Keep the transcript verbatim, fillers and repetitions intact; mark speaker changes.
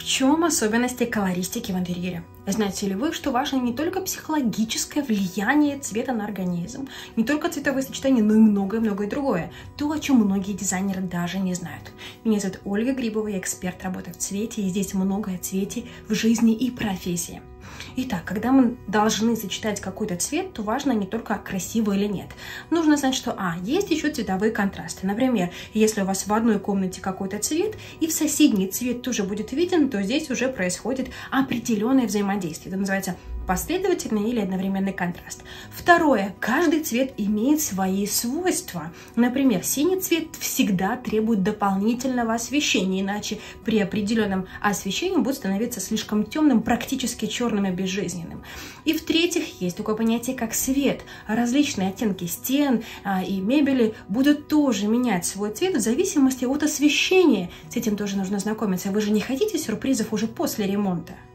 Speaker 1: чем особенности колористики в интерьере? Знаете ли вы, что важно не только психологическое влияние цвета на организм, не только цветовые сочетания, но и многое-многое другое. То, о чем многие дизайнеры даже не знают. Меня зовут Ольга Грибова, я эксперт работы в цвете, и здесь много о цвете в жизни и профессии. Итак, когда мы должны сочетать какой-то цвет, то важно не только красиво или нет. Нужно знать, что а, есть еще цветовые контрасты. Например, если у вас в одной комнате какой-то цвет, и в соседний цвет тоже будет виден, то здесь уже происходит определенное взаимодействие. Это называется последовательный или одновременный контраст. Второе. Каждый цвет имеет свои свойства. Например, синий цвет всегда требует дополнительного освещения, иначе при определенном освещении будет становиться слишком темным, практически черным и безжизненным. И в-третьих, есть такое понятие, как свет. Различные оттенки стен а, и мебели будут тоже менять свой цвет в зависимости от освещения. С этим тоже нужно знакомиться. Вы же не хотите сюрпризов уже после ремонта?